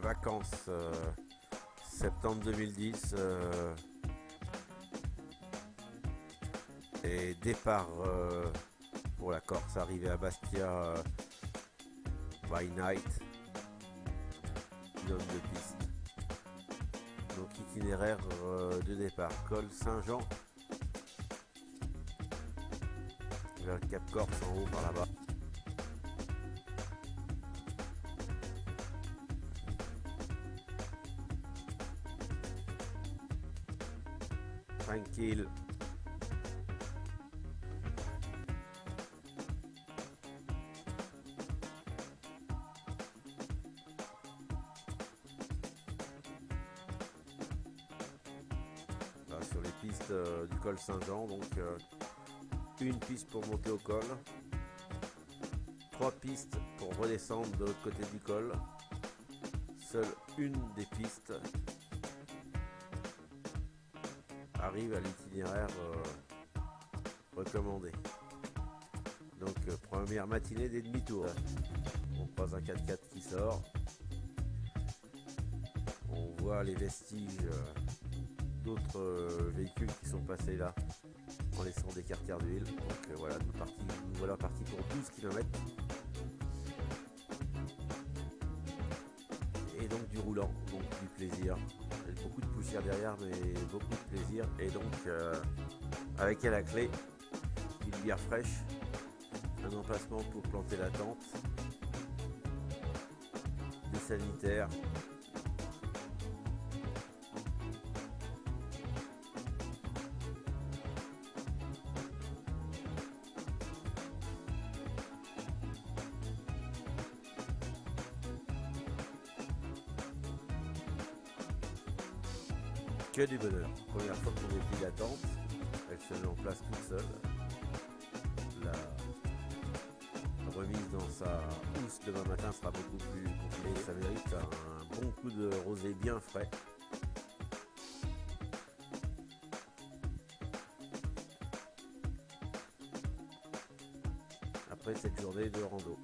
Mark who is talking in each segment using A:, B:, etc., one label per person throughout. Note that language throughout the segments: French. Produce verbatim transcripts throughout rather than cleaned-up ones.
A: vacances euh, septembre deux mille dix euh, et départ euh, pour la Corse, arrivé à Bastia euh, by night, pilote de piste. Donc itinéraire euh, de départ, col Saint-Jean vers le Cap Corse en haut par là-bas. Tranquille. Là, sur les pistes euh, du col Saint-Jean, donc euh, une piste pour monter au col, trois pistes pour redescendre de l'autre côté du col, seule une des pistes arrive à l'itinéraire euh, recommandé. Donc euh, première matinée des demi-tours. On croise un quatre-quatre qui sort. On voit les vestiges euh, d'autres euh, véhicules qui sont passés là en laissant des carters d'huile. Donc euh, voilà, nous, partis, nous voilà partis pour douze kilomètres. Et donc du roulant, donc du plaisir. Beaucoup de poussière derrière, mais beaucoup de plaisir. Et donc euh, avec à la clé une bière fraîche, un emplacement pour planter la tente, des sanitaires, que du bonheur. Première fois qu'on déplie la tente, elle se met en place toute seule. La remise dans sa housse demain matin sera beaucoup plus compliquée. Ça mérite un bon coup de rosé bien frais. Après cette journée de rando.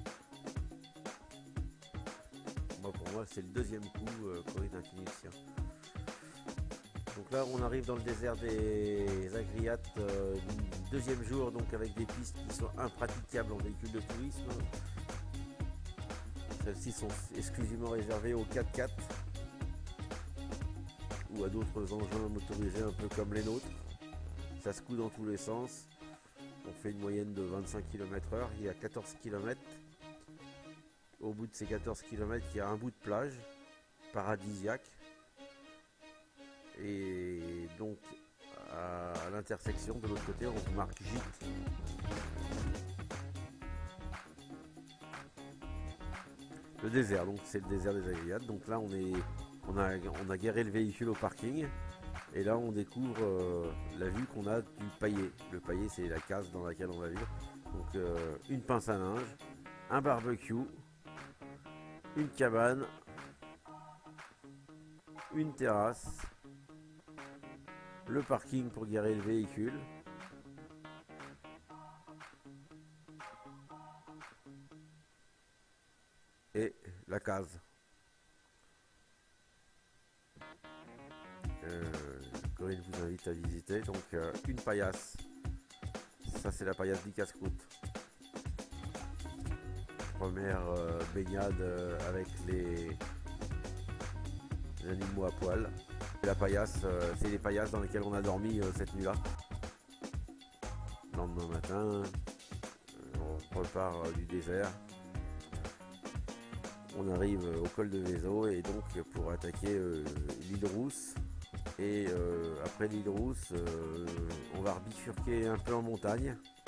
A: Moi, pour moi, c'est le deuxième coup euh, corride d'infinition. Donc là on arrive dans le désert des Agriates, euh, deuxième jour, donc avec des pistes qui sont impraticables en véhicule de tourisme. Celles-ci sont exclusivement réservées aux quatre-quatre ou à d'autres engins motorisés un peu comme les nôtres. Ça se coud dans tous les sens. On fait une moyenne de vingt-cinq kilomètres heure, il y a quatorze kilomètres. Au bout de ces quatorze kilomètres, il y a un bout de plage paradisiaque. Et donc à l'intersection de l'autre côté on marque gîte. Le désert, donc c'est le désert des Agriates. Donc là on est on a on a garé le véhicule au parking et là on découvre euh, la vue qu'on a du paillet. Le paillet c'est la case dans laquelle on va vivre. Donc euh, une pince à linge, un barbecue, une cabane, une terrasse, le parking pour garer le véhicule, et la case. Euh, Corinne vous invite à visiter. Donc euh, une paillasse, ça c'est la paillasse du casse-croûte. Première euh, baignade euh, avec les, les animaux à poil. Et la paillasse, euh, c'est les paillasses dans lesquelles on a dormi euh, cette nuit-là. Le lendemain matin, euh, on repart euh, du désert. On arrive euh, au col de Vézo et donc pour attaquer euh, l'île Rousse. Et euh, après l'île Rousse, euh, on va bifurquer un peu en montagne.